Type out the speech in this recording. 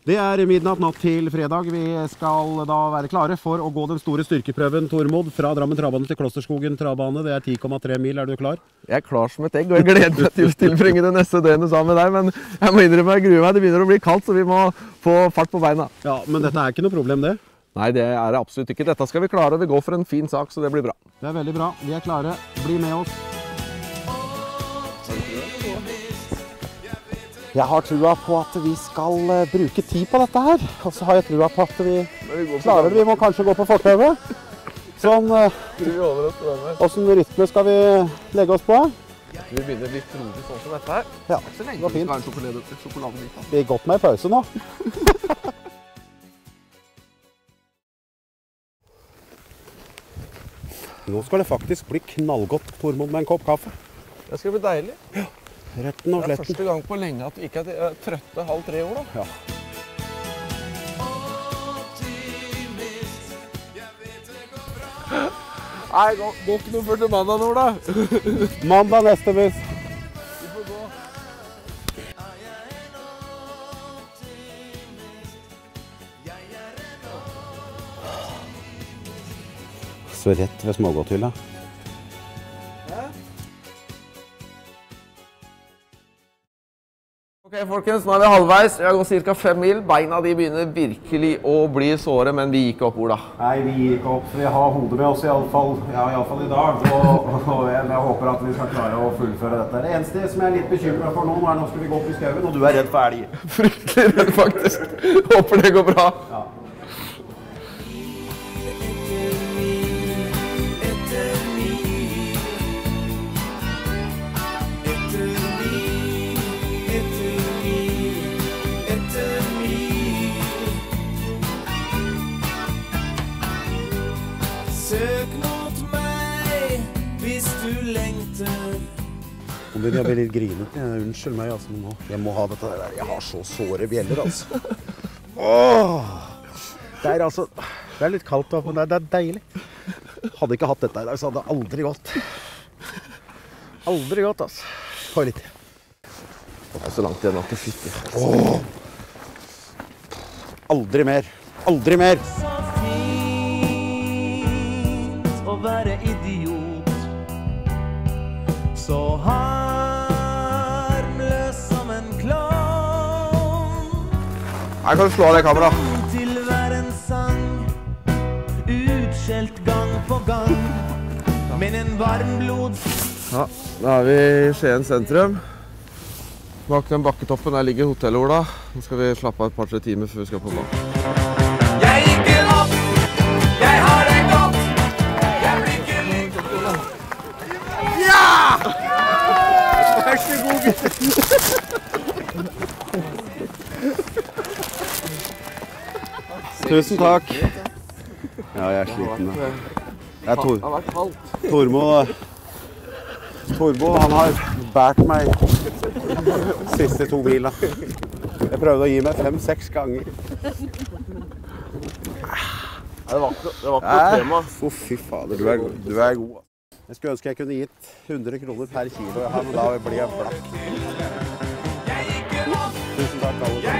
Det midnatt natt til fredag. Vi skal da være klare for å gå den store styrkeprøven, Tormod, fra Drammen Travbane til Klosterskogen Travbane. Det 10,3 mil. Er du klar? Jeg klar som et egg, og jeg gleder meg til å tilbringe det neste døgnet sammen med deg. Men jeg må innrømme, jeg gruer meg. Det begynner å bli kaldt, så vi må få fart på beina. Ja, men dette ikke noe problem, det? Nei, det det absolutt ikke. Dette skal vi klare, og vi går for en fin sak, så det blir bra. Det veldig bra. Vi klare. Bli med oss. Jeg har trua på at vi skal bruke tid på dette her. Og så har jeg trua på at vi klarer det. Vi må kanskje gå på fortøvet. Sånn, hvordan rytme skal vi legge oss på? Vi begynner litt rolig sånn som dette her. Ja, det var fint. Vi har gått med i pause nå. Nå skal det faktisk bli knallgodt, Tormod, med en kopp kaffe. Det skal bli deilig. Ja. Retten og sletten. Det første gang på lenge at vi ikke trøtte 2:30 år da. Ja. Nei, gå ikke noe før til mandag nå da. Mandag neste buss. Vi får gå. Så rett ved smågodthylla. Ok, folkens, nå vi halvveis. Jeg går ca. 5 mil. Beina de begynner virkelig å bli såre, men vi gikk opp, Ola. Nei, vi gikk opp. Vi har hodet med oss i alle fall i dag. Og jeg håper at vi skal klare å fullføre dette. Det eneste som jeg litt bekymret for nå skal vi gå opp i skauen, og du redd for elg. Fryktelig redd, faktisk. Håper det går bra. Ja. Søk mot meg hvis du lengter. Nå begynner jeg å bli litt grinet. Unnskyld meg, altså, men jeg må ha dette der. Jeg har så såre bjeller, altså. Åh! Det litt kaldt, men det deilig. Hadde ikke hatt dette i dag, så hadde det aldri gått. Aldri gått, altså. Få litt. Det så langt igjen at det fytter. Åh! Aldri mer. Aldri mer. Å være idiot, så harmløs som en klovn. Her kan du slå av det kamera. Til hver en sang, utskjelt gang på gang, men en varmblod. Ja, da vi i Skien sentrum. Bak den bakketoppen der ligger hotellet, Ola. Nå skal vi slappe av et par-tre timer før vi skal på banen. Jeg gikk opp, jeg har det godt. Vær så god, gutter. Tusen takk. Ja, jeg sliten. Det har vært kaldt. Tormod, han har bært meg siste 2 milene. Jeg prøvde å gi meg 5-6 ganger. Det var ikke noe tema. Fy fader, du god. Jeg skulle ønske jeg kunne gitt 100 kroner per kilo, men da blir jeg blakk. Tusen takk, alle.